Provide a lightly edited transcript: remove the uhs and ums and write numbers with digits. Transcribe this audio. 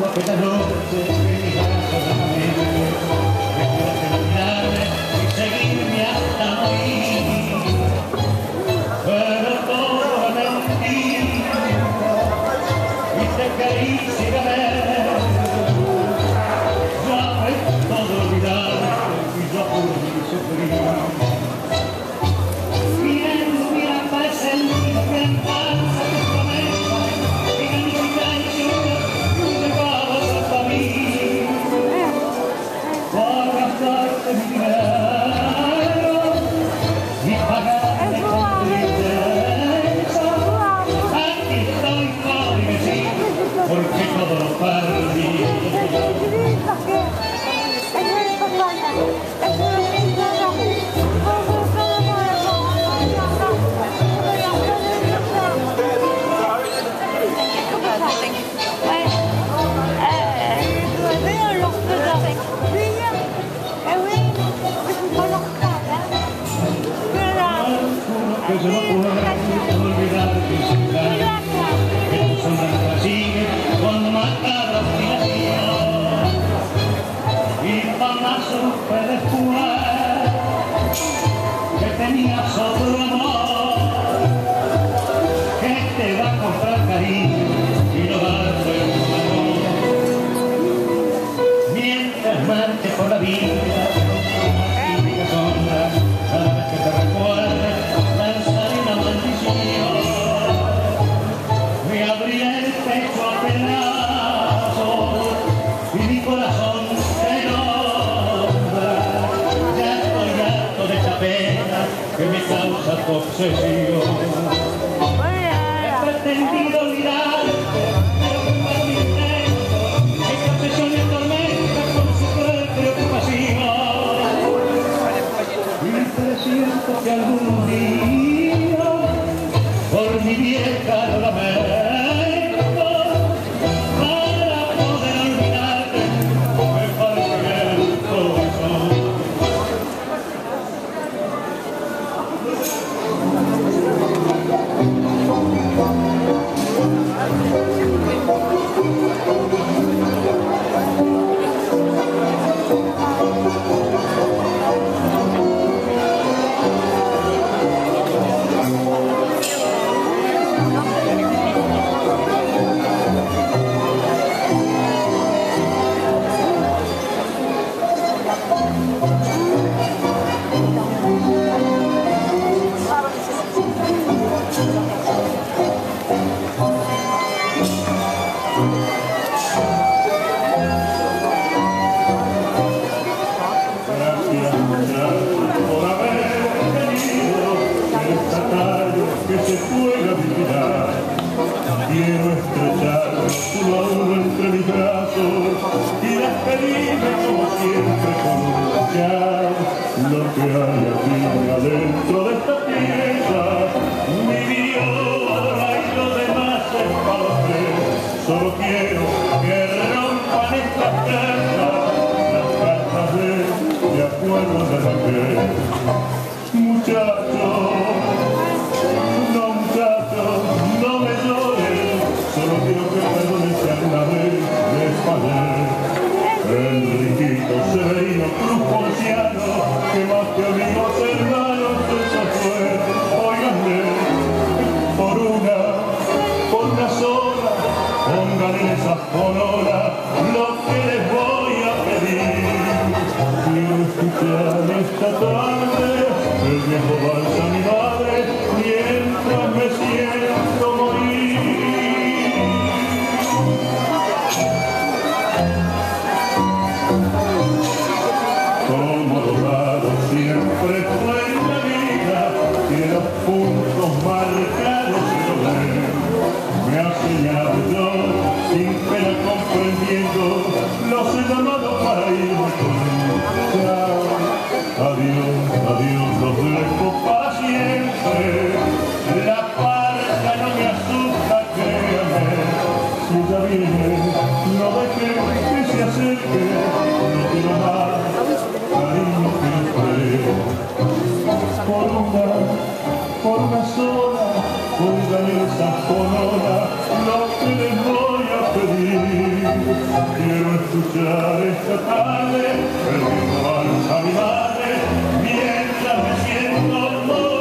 aquella noche que mi brazos de familia recuerdo olvidarme y seguirme hasta morir. Pero todo mentira y te quería ver. Ya fue todo olvidar y yo pude sufrir. Bien hubiera presentido que en danza tus promesas y que mi silencio llegabas hasta mí. Por gastarte mi dinero y pagarme con tristeza. Aquí estoy pobre, sí, porque todo lo perdí. Que yo no puedo olvidar tus engaños, que tu sombra me persigue con macabra obstinación. Y jamás supe después que tenías otro amor que te va a comprar cariño y no darte un amor. Mientras marches por la vida con tu sombra, cada vez que te recuerde lanzaré una maldición. Me abriré el pecho a pedazos y mi corazón se nombra. Ya estoy harto de esta pena que me causa tu obsesión. He pretendido olvidarte, pero fue más mi intento. Esta obsesión me atormenta con su cruel preocupación. Y presiento que algún día por mi vieja lo lamento. Para poder olvidarte me parte el corazón. Quiero estrechar tu mano entre mis brazos y despedirme como siempre con un chao. Lo que hay aquí adentro de esta pieza, mi idioma y lo demás es para usted. Solo quiero que rompan estas cartas, las cartas de acuerdo de la que. Muchachos, no me llores, solo quiero que perdones si alguna vez les fallé. Enriquito Severino Cruz Ponciano, que más que amigos hermanos, eso fue. Óiganme, por una sola, pongan en esa sonora lo que les voy a pedir. Quiero escuchar esta tarde el viejo vals a mi madre mientras me siento morir. Como dorado siempre fue en la vida, y los puntos marcados se lo ven. Me ha señalado yo, sin pena comprendiendo, los he llamado para irme con él. Chao, adiós, adiós, los dejo para siempre. La parca no me asusta, créame. Si ella viene, no deje que se acerque. No quiero más cariño que usted. Por una sola, pongan esa sonora lo que les voy a pedir. escuchar esta tarde el ritmo avanza mi madre mientras me siento